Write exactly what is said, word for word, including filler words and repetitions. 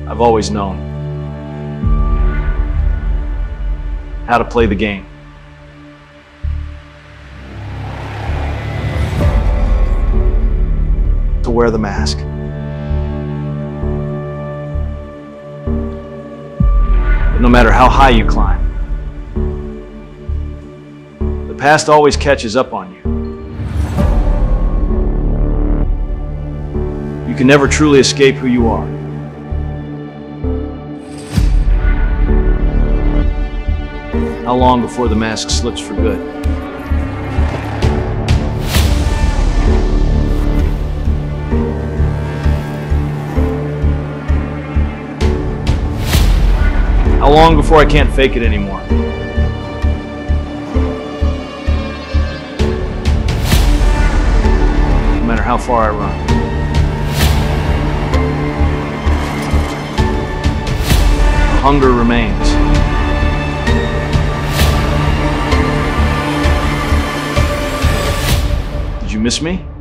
I've always known how to play the game. To wear the mask. But no matter how high you climb, the past always catches up on you. You can never truly escape who you are. How long before the mask slips for good? How long before I can't fake it anymore? No matter how far I run. The hunger remains. Did you miss me?